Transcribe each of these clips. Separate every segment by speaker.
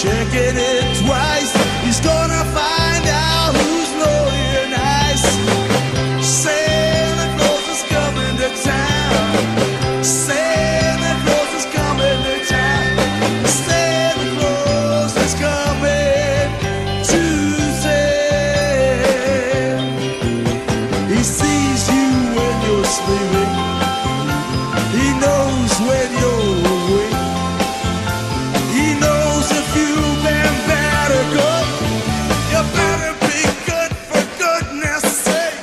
Speaker 1: checking it twice. He's gonna find out who's loyal and nice. Santa Claus is coming to town. Santa Claus is coming to town. Santa Claus is coming to town. He sees you when you're sleeping. He knows when you're awake. He knows if you've been bad or good. You better be good for goodness sake.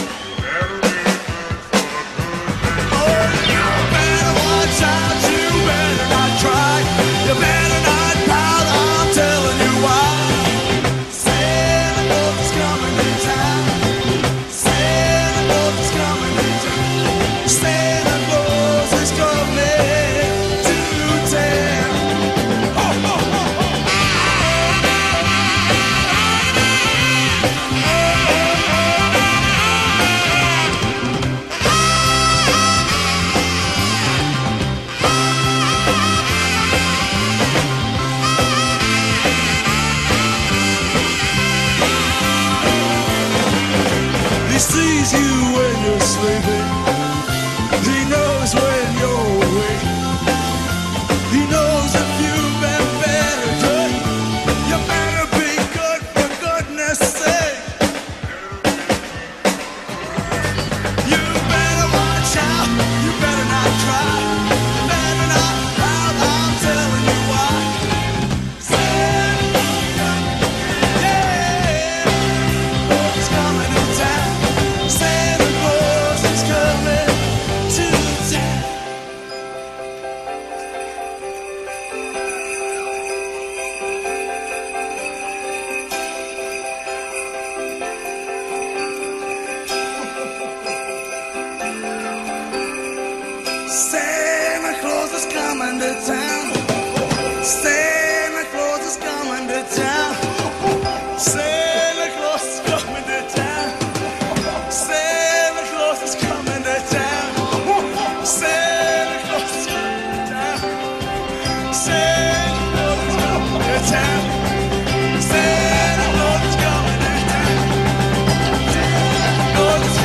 Speaker 1: Oh, you better watch out. You better not try. You better not pout. I'm telling you why. Santa Claus is coming to town. Santa Claus is coming to town. Santa Claus is coming to town. Ho, ho, ho, ho. He sees you when you're sleeping. He knows when you're awake. He knows if you've been bad or good. You better be good for goodness sake. You better watch out. You better not try. You better not pout. I'm telling you why. Santa Claus is coming to town. Santa Claus is coming to town. Santa Claus is coming to town. Santa Claus is coming to town. Santa Claus is coming to town. Santa Claus is coming to town. Santa Claus is coming to town. Santa Claus is coming to town. Santa Claus is coming to town. Santa Claus is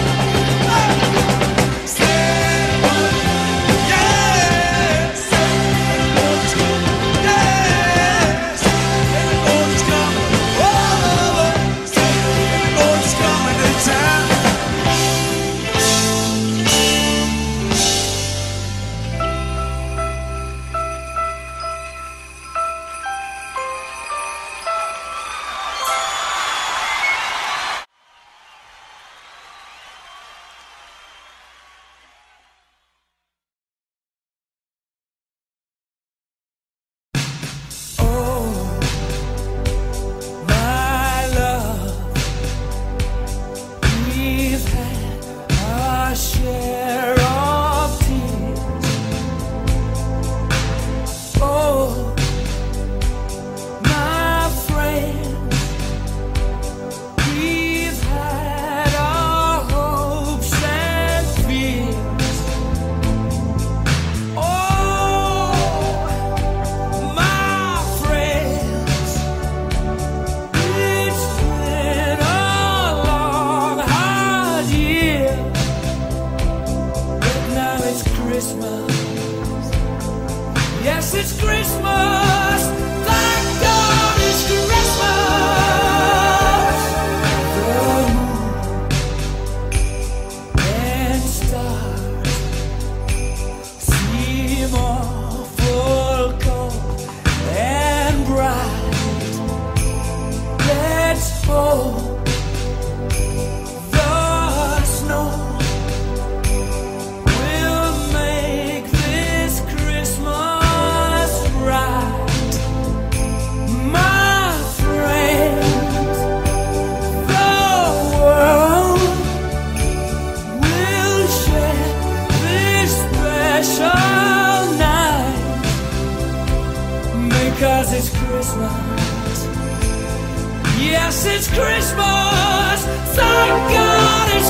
Speaker 2: Yes, it's Christmas. Thank God it's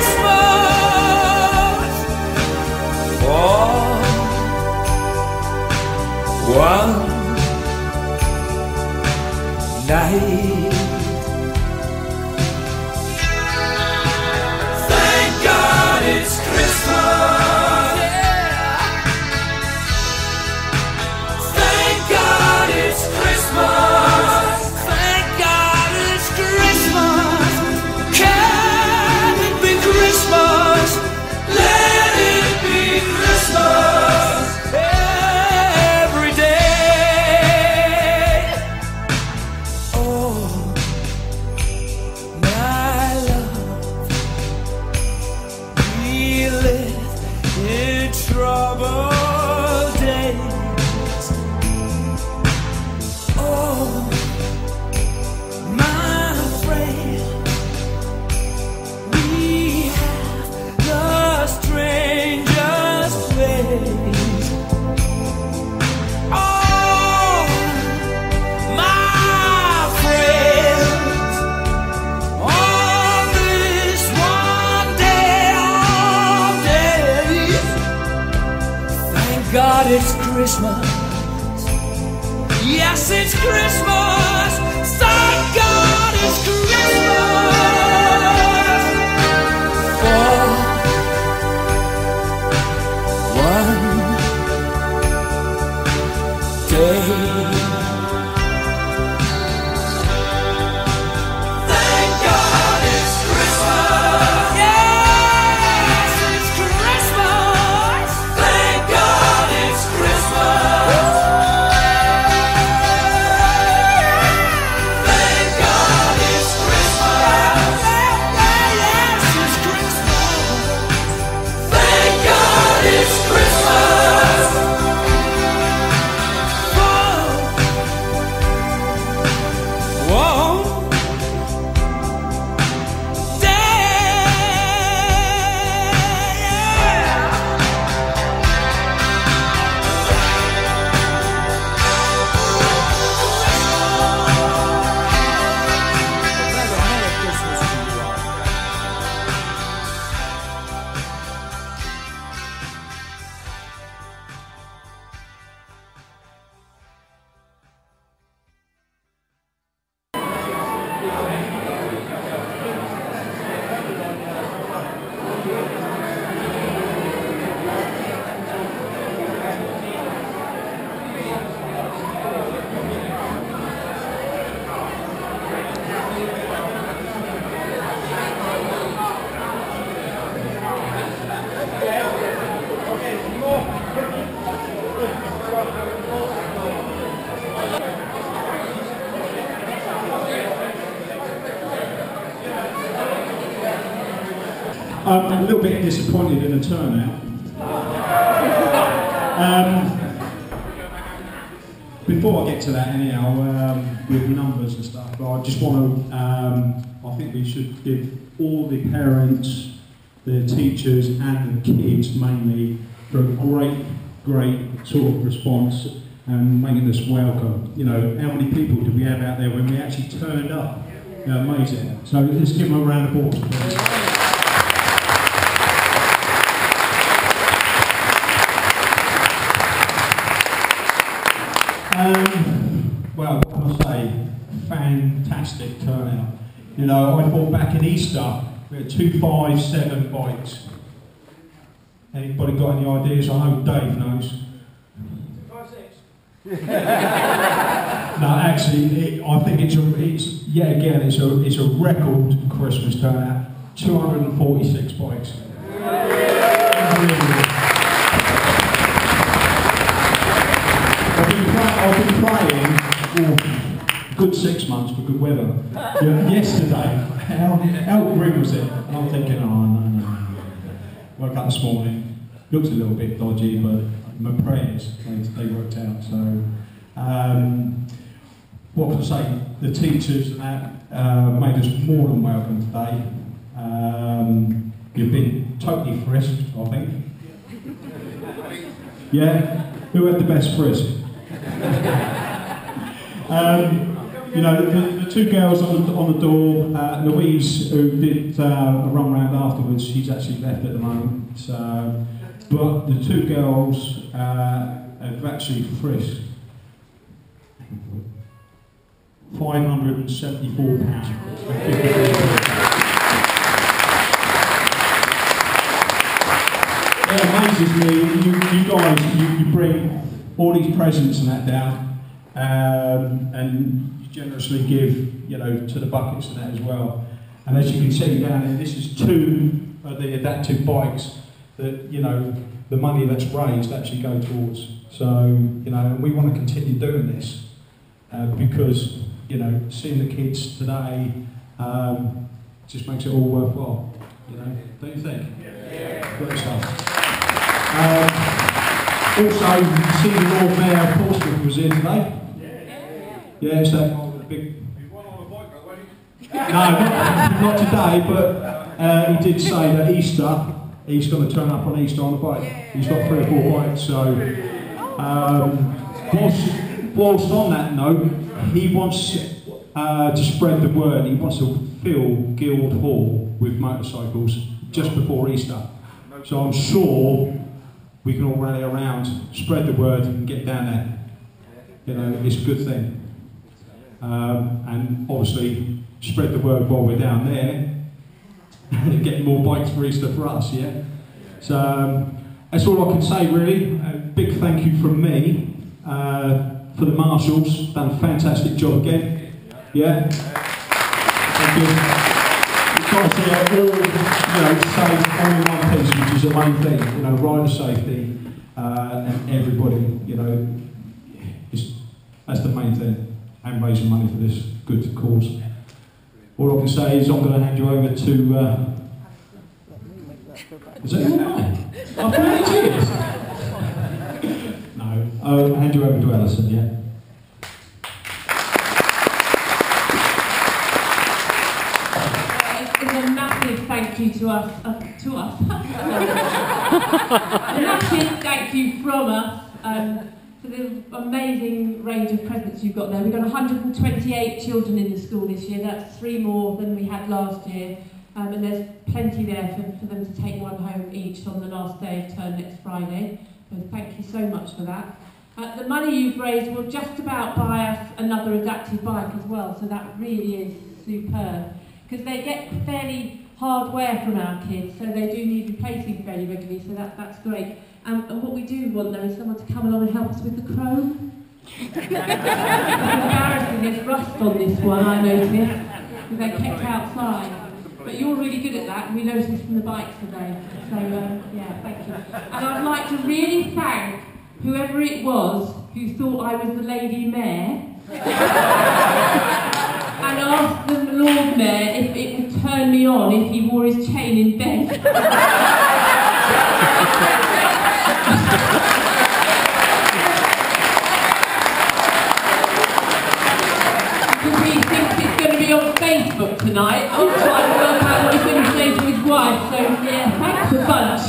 Speaker 2: Christmas. For one night. Thank God it's Christmas. Yeah. Thank God it's Christmas. Thank God it's Christmas. Can it be Christmas? Let it be Christmas every day. Oh, my love, we live in troubled days. Oh, my friend, we have the strangest ways. Oh, my friends, on this one day of days, thank God it's Christmas. Yes, it's Christmas. Thank God it's Christmas. For one day. Thank God it's Christmas. Yes, it's Christmas. Thank God it's Christmas. Thank God it's Christmas. Yes, it's Christmas. Thank God it's Christmas. Whoa.
Speaker 3: I'm a little bit disappointed in the turnout. Before I get to that anyhow, with numbers and stuff, but I just want to, I think we should give all the parents, the teachers and the kids mainly for a great sort of response and making us welcome. You know, how many people did we have out there when we actually turned up? Amazing. So let's give them a round of applause, please. Well, what can I say? Fantastic turnout. You know, I thought back in Easter, we had 257 bikes. Anybody got any ideas? I know Dave knows. 5-6. No, actually, I think it's a record Christmas turnout. 246 bikes. I've been playing for a good 6 months for good weather. Yesterday, how grim was it? And I'm thinking, oh no. Woke up this morning, looks a little bit dodgy, but my prayers, they worked out. So, what can I say? The teachers made us more than welcome today. You've been totally frisked, I think. Yeah? Who had the best frisk? You know, the two girls on the door, Louise, who did a run round afterwards, she's actually left at the moment. So, but the two girls have actually frisked £574. It amazes me, you guys, you bring all these presents and that down, and you generously give, you know, to the buckets and that as well. And as you can see down there, this is 2 of the adaptive bikes that, you know, the money that's raised actually go towards. So, you know, we want to continue doing this because, you know, seeing the kids today just makes it all worthwhile. You know, don't you think? Yeah. Great stuff. Also, you see the Lord Mayor of Portsmouth was here today. Yeah, it's that guy with the big. No, not today, but he did say that Easter, he's going to turn up on Easter on a bike. He's got 3 or 4 bikes, so whilst on that note, he wants to spread the word. He wants to fill Guildhall with motorcycles just before Easter. So I'm sure we can all rally around, spread the word and get down there. You know, it's a good thing. And obviously, spread the word while we're down there, getting more bikes for Easter for us, yeah? So that's all I can say really. A big thank you from me for the marshals, done a fantastic job again, yeah? Thank you. You guys are all, you know, safe on one piece, which is the main thing, you know, rider safety and everybody, you know, that's the main thing, and raising money for this good cause. All I can say is I'm going to hand you over to... is that your name? I've got any cheers. No, I'll hand you over to Alison, yeah?
Speaker 4: It's a massive thank you to us. A massive thank you from us. For the amazing range of presents you've got there. We've got 128 children in the school this year. That's 3 more than we had last year. And there's plenty there for them to take one home each on the last day of term next Friday. So thank you so much for that. The money you've raised will just about buy us another adaptive bike as well. So that really is superb. Because they get fairly hard wear from our kids, so they do need replacing fairly regularly. So that's great. And what we do want though is someone to come along and help us with the chrome. It's embarrassing, there's rust on this one, I noticed, because they kept outside. But you're really good at that, and we noticed this from the bikes today. So, yeah, thank you. And I'd like to really thank whoever it was who thought I was the Lady Mayor and asked the Lord Mayor if it would turn me on if he wore his chain in bed. Because he thinks it's going to be on Facebook tonight. I'm trying to work out what he's going to say to his wife, so yeah, thanks a bunch.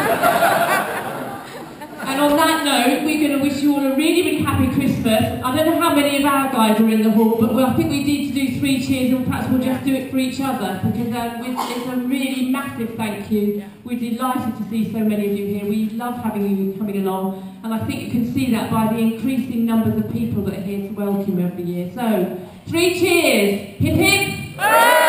Speaker 4: And on that note, we're going to wish you all a really, really happy Christmas. I don't know how many of our guys are in the hall, but I think we need to do 3 cheers, and perhaps we'll just do it for each other, because it's a really massive thank you. We're delighted to see so many of you here. We love having you coming along, and I think you can see that by the increasing numbers of people that are here to welcome you every year. So, 3 cheers. Hip hip.